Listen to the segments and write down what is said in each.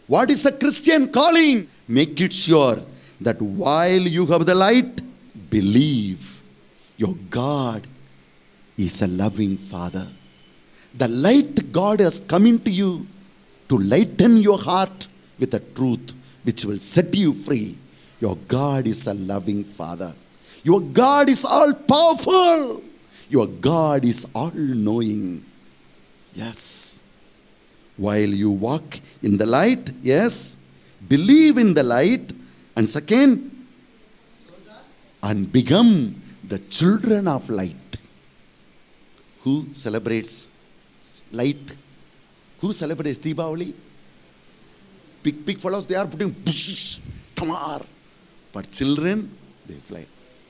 What is a Christian calling? Make it sure that while you have the light, believe your God is a loving Father. The light God has come into you to lighten your heart with a truth which will set you free. Your God is a loving Father. Your God is all powerful. Your God is all knowing. Yes. While you walk in the light, yes, believe in the light, and second, and become the children of light. Who celebrates light? Who celebrates Deepavali? Big fellows, they are putting bush, tamar. But children, they fly.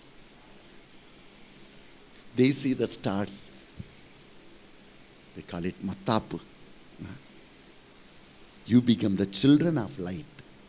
They see the stars. They call it matap. You become the children of light.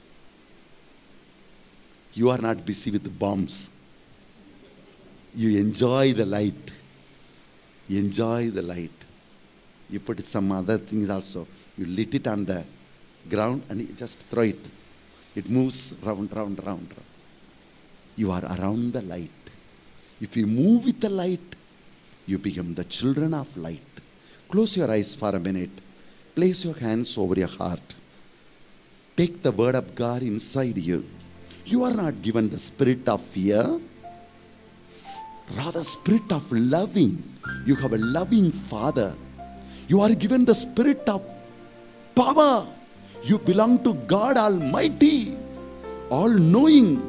You are not busy with the bombs. You enjoy the light. You enjoy the light. You put some other things also. You lit it on the ground and you just throw it. It moves round, round, round. You are around the light. If you move with the light, you become the children of light. Close your eyes for a minute. Place your hands over your heart. Take the word of God inside you. You are not given the spirit of fear, rather spirit of loving. You have a loving Father. You are given the spirit of power. You belong to God Almighty, all-knowing.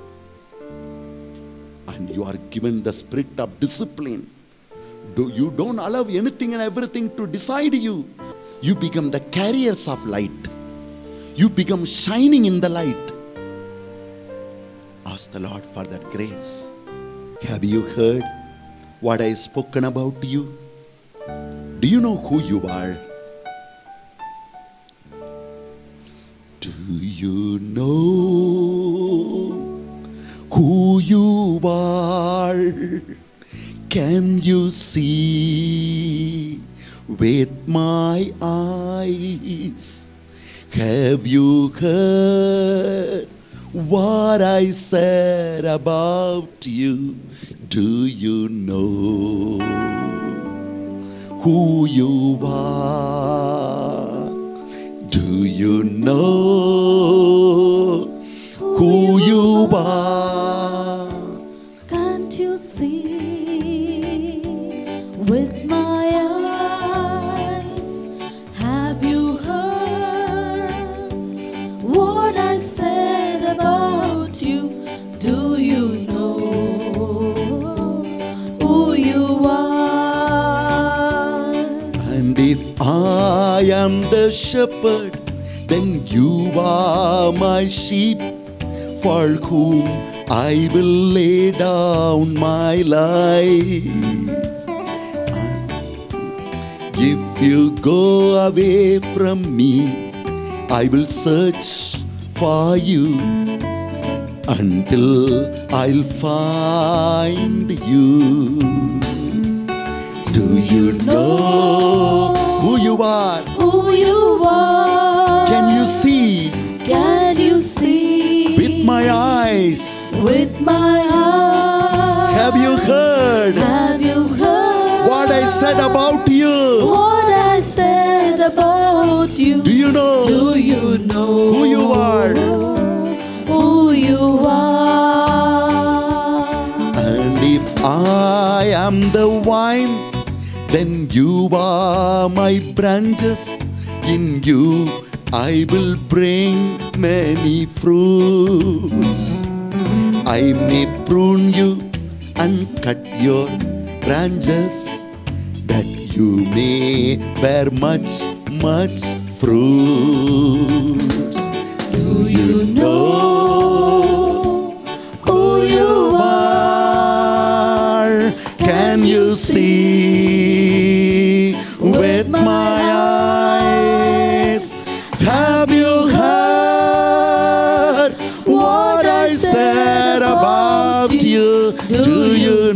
And you are given the spirit of discipline. You don't allow anything and everything to decide you. You become the carriers of light. You become shining in the light. Ask the Lord for that grace. Have you heard what I have spoken about you? Do you know who you are? Do you know who you are? Can you see with my eyes? Have you heard what I said about you? Do you know who you are? Do you know who you are? Can't you see with my eyes? Have you heard what I said about you? Do you know who you are? And if I am the shepherd, then you are my sheep, for whom I will lay down my life. If you go away from me, I will search for you until I'll find you. Do you know who you are? Who you are? Can you see? Can you see With my eyes. with my eyes? Have you heard Have you heard what I said about you? what I said about you? Do you know Do you know who you are? Who you are? And if I am the vine, then you are my branches. In you I will bring many fruits. I may prune you and cut your branches, that you may bear much, much fruits. Do you know who you are? Can you see with my eyes? Have you heard what I said about you? Do you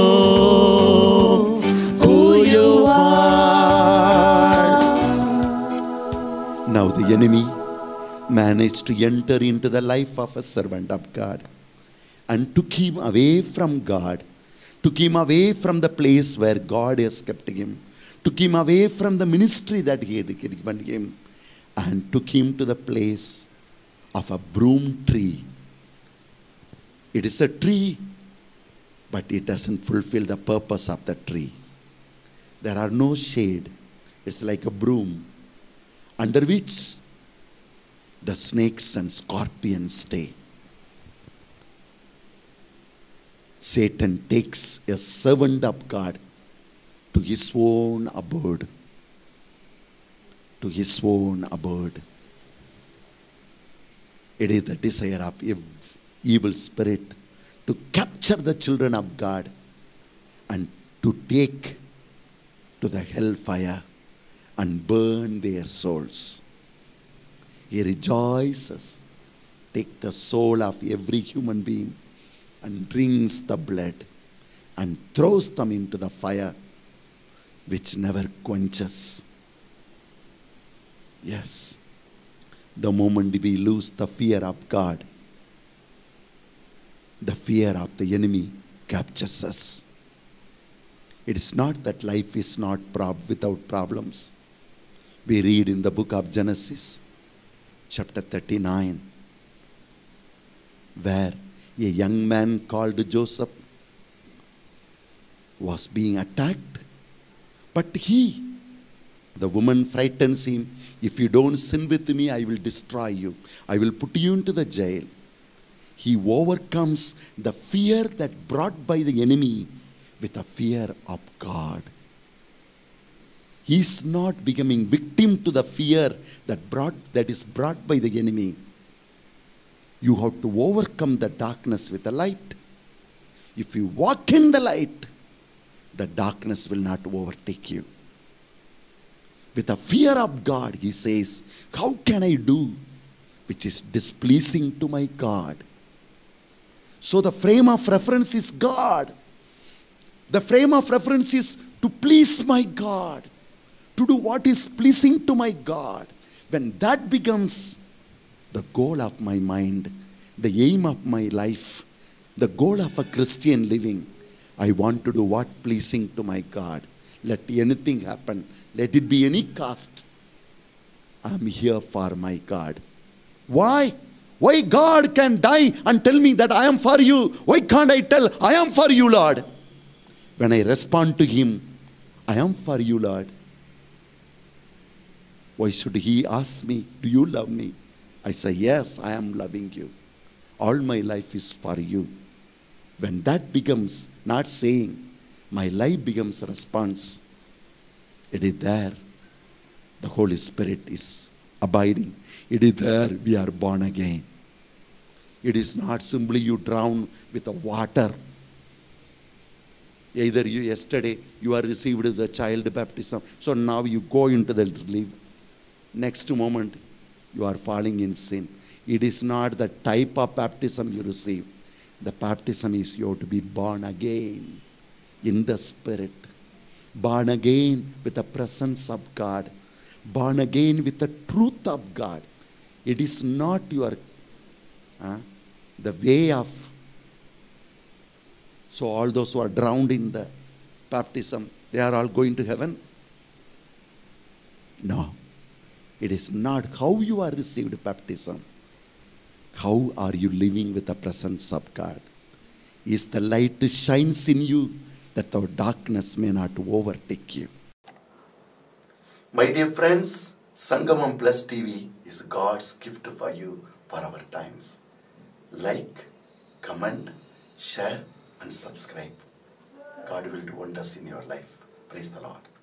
know who you are? Now the enemy managed to enter into the life of a servant of God and took him away from God, took him away from the place where God has kept him, took him away from the ministry that he had given him, and took him to the place of a broom tree. It is a tree, but it doesn't fulfill the purpose of the tree. There are no shade. It's like a broom under which the snakes and scorpions stay. Satan takes a servant of God to his own abode. To his own abode. It is the desire of evil spirit to capture the children of God and to take to the hellfire and burn their souls. He rejoices, take the soul of every human being and drinks the blood and throws them into the fire which never quenches. Yes, the moment we lose the fear of God, the fear of the enemy captures us. It is not that life is not without problems. We read in the book of Genesis, chapter 39, where a young man called Joseph was being attacked. But the woman frightens him. If you don't sin with me, I will destroy you. I will put you into the jail. He overcomes the fear that brought by the enemy with a fear of God. He is not becoming victim to the fear that is brought by the enemy. You have to overcome the darkness with the light. If you walk in the light, the darkness will not overtake you. With a fear of God, he says, how can I do which is displeasing to my God? So the frame of reference is God. The frame of reference is to please my God, to do what is pleasing to my God. When that becomes the goal of my mind, the aim of my life, the goal of a Christian living, I want to do what pleasing to my God. Let anything happen. Let it be any cost. I'm here for my God. Why? Why God can die and tell me that I am for you? Why can't I tell, I am for you, Lord? When I respond to him, I am for you, Lord. Why should he ask me, do you love me? I say, yes, I am loving you. All my life is for you. When that becomes not saying, my life becomes a response. It is there. The Holy Spirit is abiding. It is there we are born again. It is not simply you drown with the water. Either yesterday you are received the child baptism, so now you go into the relief. Next moment you are falling in sin. It is not the type of baptism you receive. The baptism is you have to be born again in the Spirit. Born again with the presence of God. Born again with the truth of God. It is not your the way of. So all those who are drowned in the baptism, they are all going to heaven? No. It is not how you are received baptism. How are you living with the presence of God? Is the light shines in you that the darkness may not overtake you? My dear friends, Sangamam Plus TV is God's gift for you for our times. Like, comment, share and subscribe. God will do wonders in your life. Praise the Lord.